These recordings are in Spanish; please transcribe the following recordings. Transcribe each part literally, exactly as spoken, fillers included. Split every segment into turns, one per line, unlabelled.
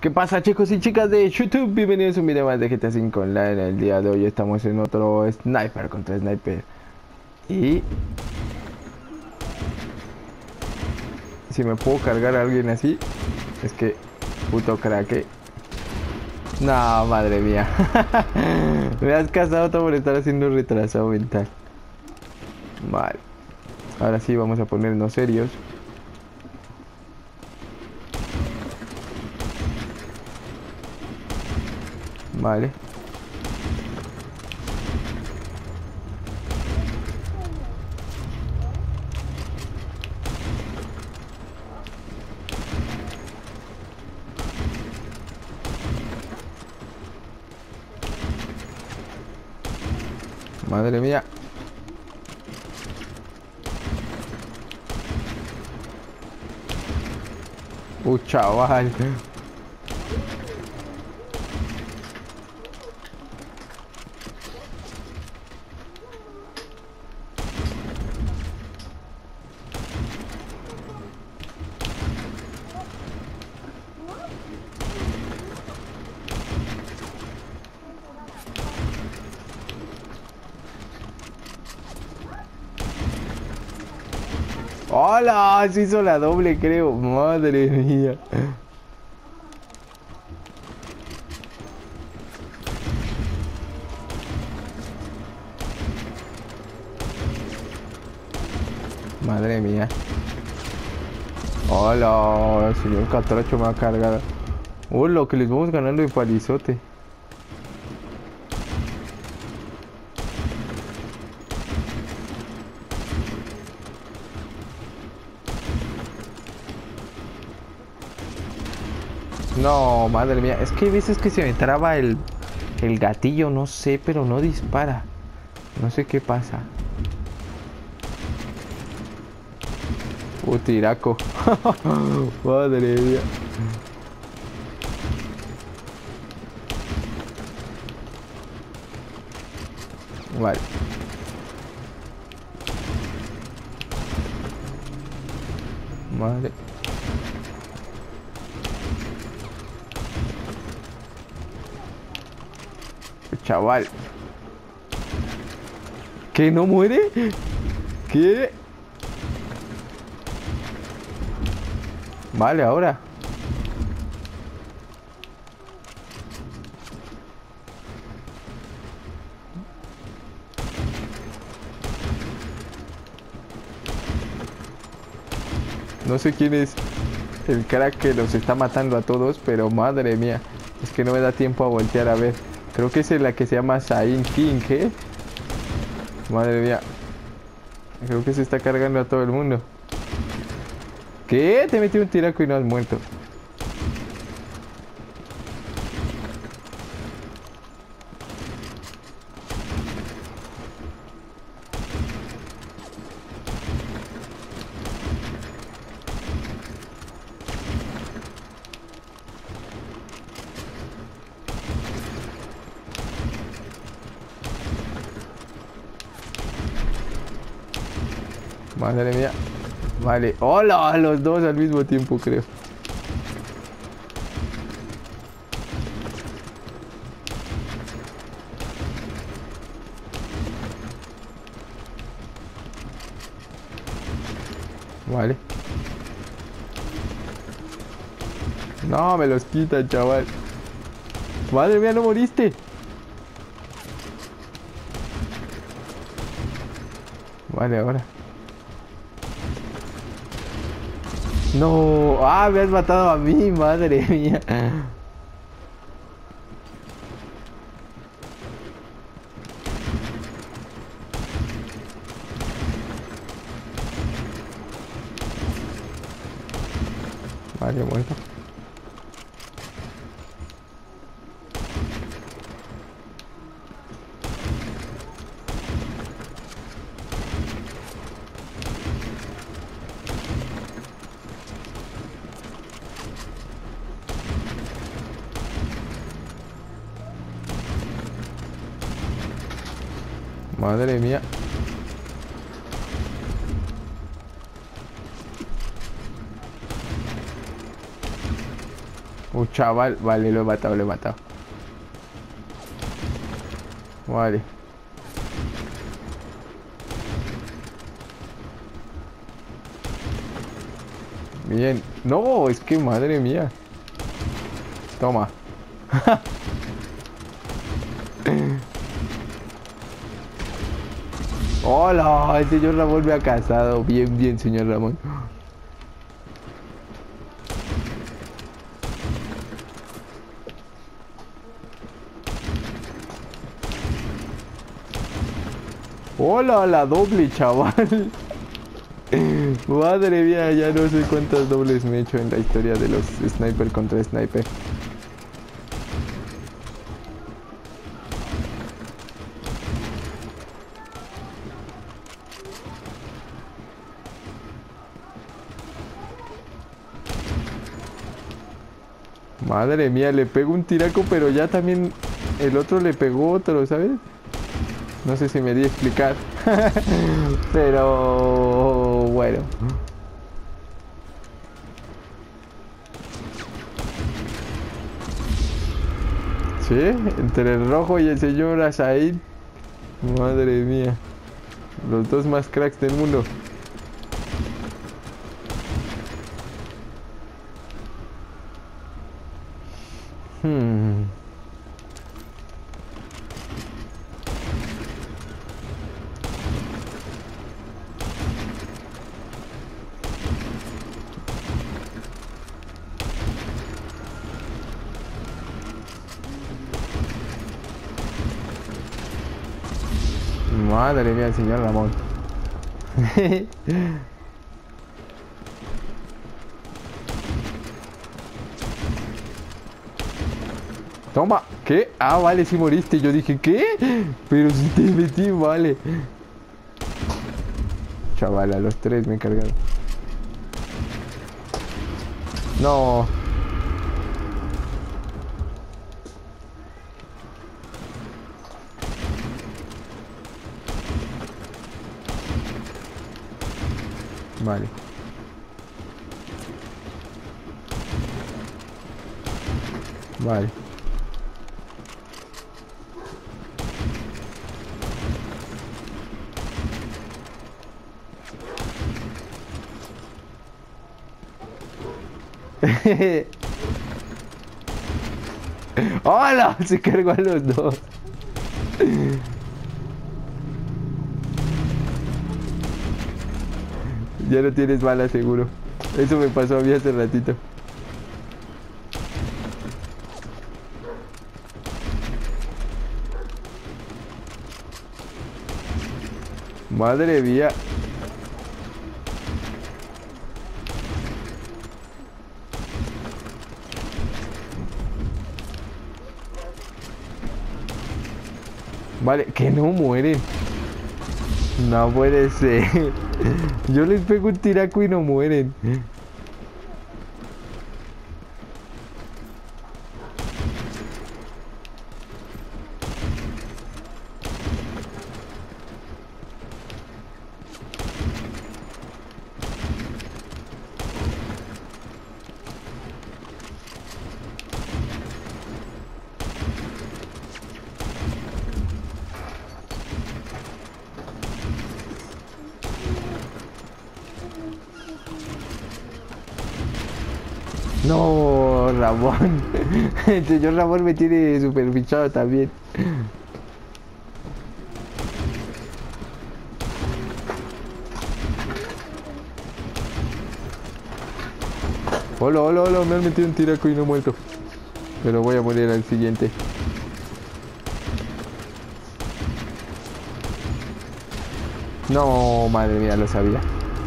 ¿Qué pasa, chicos y chicas de YouTube? Bienvenidos a un video más de G T A cinco Online. El día de hoy estamos en otro Sniper contra Sniper. Y... si me puedo cargar a alguien así, es que... puto crack. No, madre mía. Me has casado todo por estar haciendo un retraso mental. Vale. Ahora sí vamos a ponernos serios. Vale. Madre mía. Uh, chaval. ¡Hola! Se hizo la doble, creo. Madre mía. Madre mía. Hola, señor Catracho me ha cargado. Uh, lo que les vamos ganando de palizote. No, madre mía. Es que hay veces que se me traba el, el gatillo, no sé, pero no dispara. No sé qué pasa. Uh, tiraco. Madre mía. Vale. Vale. Chaval. ¿Qué? ¿No muere? ¿Qué? Vale, ahora. No sé quién es el crack que los está matando a todos, pero madre mía, es que no me da tiempo a voltear a ver. Creo que es la que se llama Zain King, ¿eh? Madre mía. Creo que se está cargando a todo el mundo. ¿Qué? Te metí un tiraco y no has muerto. Madre mía. Vale. ¡Hola! Los dos al mismo tiempo, creo. Vale. No, me los quitan, chaval. Madre mía, no moriste. Vale, ahora. No, ah, me has matado a mí, madre mía. Vale, muerto. Madre mía. Un chaval, vale, lo he matado, lo he matado. Vale. Bien. No, es que madre mía. Toma. Hola, el señor Ramón me ha casado. Bien, bien, señor Ramón. Hola, la doble, chaval. Madre mía, ya no sé cuántas dobles me he hecho en la historia de los sniper contra sniper. Madre mía, le pego un tiraco, pero ya también el otro le pegó otro, ¿sabes? No sé si me di a explicar. Pero bueno. Sí, entre el rojo y el señor Asaid. Madre mía. Los dos más cracks del mundo. Hmm. Madre mía, el señor Ramón. Toma, ¿qué? Ah, vale, si moriste. Yo dije, ¿qué? Pero si te metí, vale. Chaval, a los tres me he cargado. No. Vale. Vale. ¡Hola! Se cargó a los dos. Ya no tienes balas, seguro. Eso me pasó a mí hace ratito. Madre mía. Vale, que no mueren. No puede ser. Yo les pego un tiraco y no mueren. No, Ramón. El señor Ramón me tiene super fichado también. Hola, hola, hola, me han metido un tiraco y no he muerto. Pero voy a morir al siguiente. No, madre mía, lo sabía.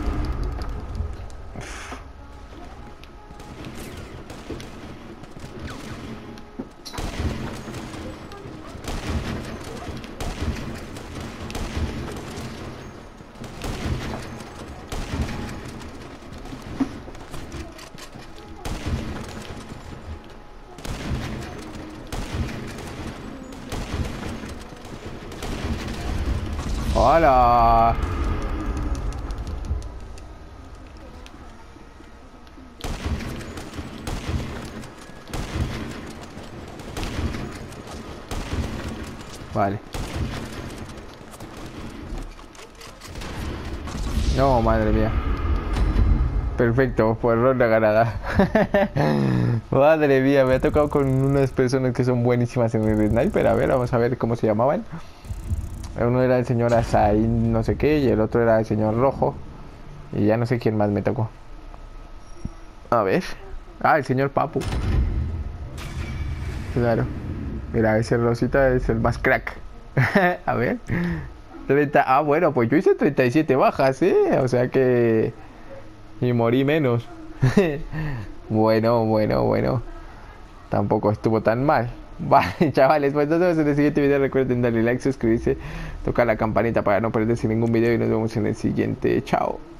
¡Hola! Vale. No, madre mía. Perfecto, pues ronda ganada. Madre mía, me ha tocado con unas personas que son buenísimas en el sniper. A ver, vamos a ver cómo se llamaban. Uno era el señor Asain no sé qué y el otro era el señor Rojo. Y ya no sé quién más me tocó. A ver. Ah, el señor Papu. Claro. Mira, ese Rosita es el más crack. A ver. treinta. Ah, bueno, pues yo hice treinta y siete bajas, ¿eh? O sea que... Y morí menos. Bueno, bueno, bueno. Tampoco estuvo tan mal. Vale, chavales, pues nos vemos en el siguiente video. Recuerden darle like, suscribirse, tocar la campanita para no perderse ningún video y nos vemos en el siguiente. Chao.